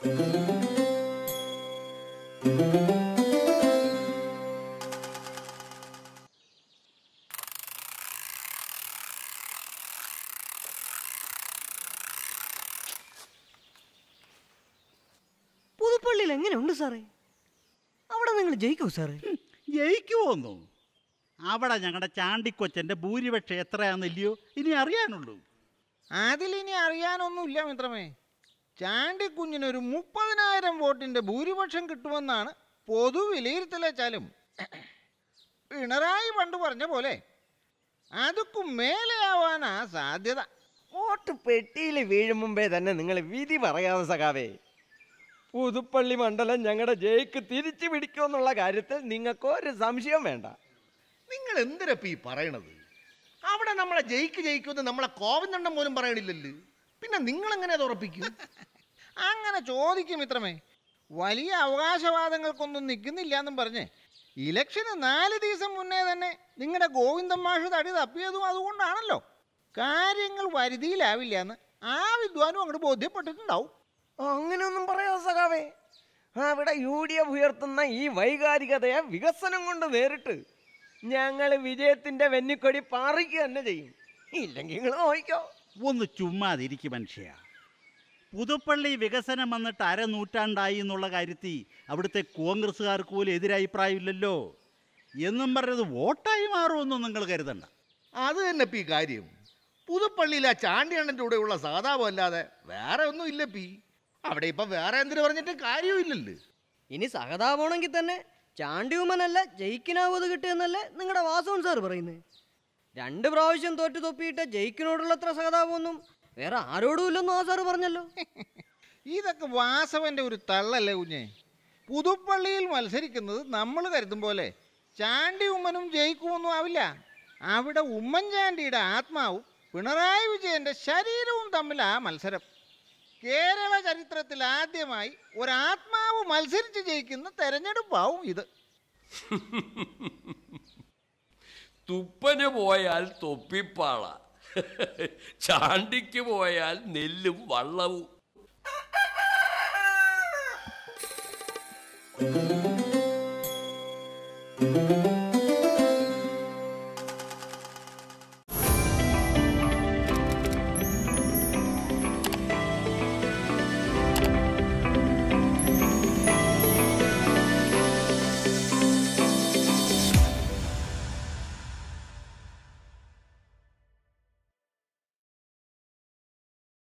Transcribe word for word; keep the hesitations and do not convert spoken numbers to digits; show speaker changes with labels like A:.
A: പുതുപ്പള്ളിയിൽ എങ്ങനെയുണ്ട് സാറേ? അവിടെ നിങ്ങൾ ജയിക്കൂ സാറേ?
B: ജയിക്കുമോന്നോ? അവിടെ ഞങ്ങളുടെ ചാണ്ടിക്കൊച്ചൻ്റെ ഭൂരിപക്ഷം എത്രയാണെന്നില്ലയോ ഇനി അറിയാനുള്ളൂ.
C: അതിലിനി അറിയാനൊന്നുമില്ല മിത്രമേ. ചാണ്ടിക്കുഞ്ഞിനൊരു മുപ്പതിനായിരം വോട്ടിൻ്റെ ഭൂരിപക്ഷം കിട്ടുമെന്നാണ് പൊതു വിലയിരുത്തലേച്ചാലും പിണറായി പണ്ട് പറഞ്ഞ പോലെ അതുക്കും മേലെയാവാനാ സാധ്യത.
D: വോട്ട് പെട്ടിയിൽ വീഴും മുമ്പേ തന്നെ നിങ്ങൾ വിധി പറയാതെ സഖാവേ. പുതുപ്പള്ളി മണ്ഡലം ഞങ്ങളുടെ ജയിക്ക് തിരിച്ചു പിടിക്കുമെന്നുള്ള കാര്യത്തിൽ നിങ്ങൾക്ക് ഒരു സംശയം വേണ്ട.
E: നിങ്ങൾ എന്തിനപ്പ ഈ പറയണത്? അവിടെ നമ്മളെ ജയിക്ക് ജയിക്കുമെന്ന് നമ്മളെ കോവിന്ദണ്ണം പോലും പറയണില്ലല്ലോ. പിന്നെ നിങ്ങളെങ്ങനെ അത് ഉറപ്പിക്കും?
C: അങ്ങനെ ചോദിക്കും മിത്രമേ. വലിയ അവകാശവാദങ്ങൾക്കൊന്നും നിൽക്കുന്നില്ല എന്നും പറഞ്ഞ് ഇലക്ഷന് നാല് ദിവസം മുന്നേ തന്നെ നിങ്ങളുടെ ഗോവിന്ദൻ മാഷ് തടി തപ്പിയതും അതുകൊണ്ടാണല്ലോ. കാര്യങ്ങൾ വരുതിയിലാവില്ല എന്ന് ആ വിദ്വാനും അങ്ങോട്ട് ബോധ്യപ്പെട്ടിട്ടുണ്ടാവും.
D: അങ്ങനെയൊന്നും പറയാതെ സഖാവേ. അവിടെ യു ഡി എഫ് ഉയർത്തുന്ന ഈ വൈകാരികതയെ വികസനം കൊണ്ട് നേരിട്ട് ഞങ്ങൾ വിജയത്തിന്റെ വെന്നിക്കൊടി പാറിക്കുക തന്നെ ചെയ്യും. ഇല്ലെങ്കിൽ നിങ്ങൾ നോക്കിക്കോ.
B: ഒന്ന് ചുമ്മാതിരിക്കും മനുഷ്യ. പുതുപ്പള്ളി വികസനം വന്നിട്ട് അരനൂറ്റാണ്ടായി എന്നുള്ള കാര്യത്തിൽ അവിടുത്തെ കോൺഗ്രസ്സുകാർക്ക് പോലും എതിരഭിപ്രായമില്ലല്ലോ. എന്നും പറഞ്ഞത് വോട്ടായി മാറുമെന്നും നിങ്ങൾ കരുതണ്ട.
E: അത് തന്നെ പി കാര്യം. പുതുപ്പള്ളിയിൽ ആ ചാണ്ടിയണ്ണൻ്റെ കൂടെയുള്ള സാധാപം അല്ലാതെ വേറെ ഒന്നും ഇല്ല പി. അവിടെ ഇപ്പം വേറെ എന്തിനു പറഞ്ഞിട്ട് കാര്യമില്ലല്ലോ.
A: ഇനി സഹതാപമാണെങ്കിൽ തന്നെ ചാണ്ടിയുമ്മനല്ല ജയിക്കിനാവത് കിട്ടിയെന്നല്ലേ നിങ്ങളുടെ വാസവൻ സാർ പറയുന്നത്. രണ്ട് പ്രാവശ്യം തോറ്റു തൊപ്പിയിട്ട് ജയിക്കിനോടുള്ളത്ര സഹതാപമൊന്നും വേറെ ആരോടും ഇല്ലെന്നും ആ സാറ് പറഞ്ഞല്ലോ.
C: ഇതൊക്കെ വാസവൻ്റെ ഒരു തള്ളല്ലേ കുഞ്ഞെ. പുതുപ്പള്ളിയിൽ മത്സരിക്കുന്നത് നമ്മൾ കരുതും പോലെ ചാണ്ടി ഉമ്മനും ജയിക്കുമൊന്നും ആവില്ല. അവിടെ ഉമ്മൻചാണ്ടിയുടെ ആത്മാവും പിണറായി വിജയൻ്റെ ശരീരവും തമ്മിലാ മത്സരം. കേരള ചരിത്രത്തിൽ ആദ്യമായി ഒരാത്മാവ് മത്സരിച്ച് ജയിക്കുന്ന തെരഞ്ഞെടുപ്പാവും ഇത്.
F: തുപ്പന് പോയാൽ തൊപ്പിപ്പാള, ചാണ്ടിക്ക് പോയാൽ നെല്ലും വള്ളവും.